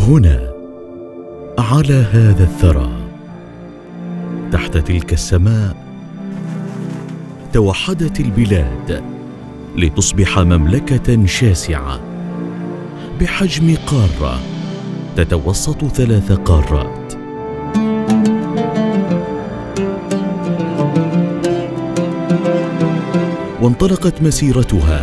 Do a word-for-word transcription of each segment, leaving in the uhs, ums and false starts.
هنا على هذا الثرى تحت تلك السماء توحدت البلاد لتصبح مملكة شاسعة بحجم قارة تتوسط ثلاث قارات. وانطلقت مسيرتها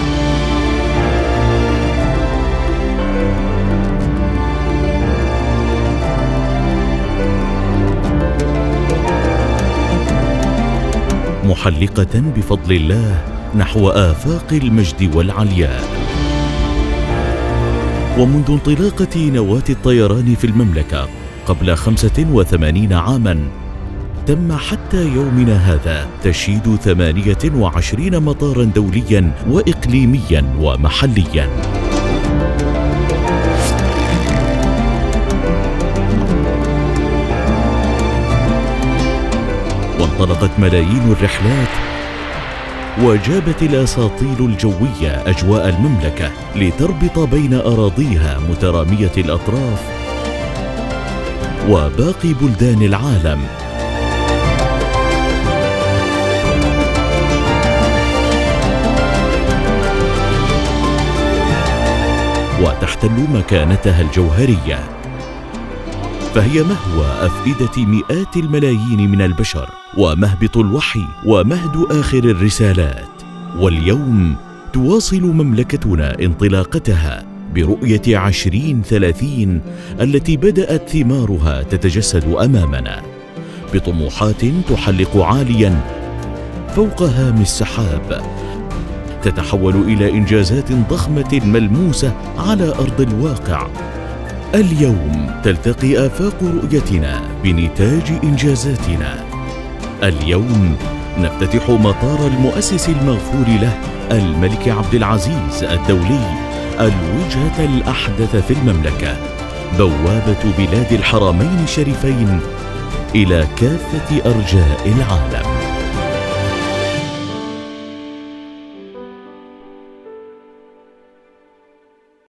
محلقة بفضل الله نحو آفاق المجد والعلياء. ومنذ انطلاقة نواة الطيران في المملكة قبل خمسة وثمانين عاماً تم حتى يومنا هذا تشييد ثمانية وعشرين مطاراً دولياً وإقليمياً ومحلياً. وانطلقت ملايين الرحلات وجابت الأساطيل الجوية أجواء المملكة لتربط بين أراضيها مترامية الأطراف وباقي بلدان العالم، وتحتل مكانتها الجوهرية، فهي مهوى أفئدة مئات الملايين من البشر ومهبط الوحي ومهد آخر الرسالات. واليوم تواصل مملكتنا انطلاقتها برؤية عشرين ثلاثين التي بدأت ثمارها تتجسد أمامنا بطموحات تحلق عالياً فوق هام السحاب، تتحول إلى إنجازات ضخمة ملموسة على أرض الواقع. اليوم تلتقي آفاق رؤيتنا بنتاج إنجازاتنا. اليوم نفتتح مطار المؤسس المغفور له الملك عبد العزيز الدولي، الوجهة الأحدث في المملكة، بوابة بلاد الحرمين الشريفين إلى كافة أرجاء العالم.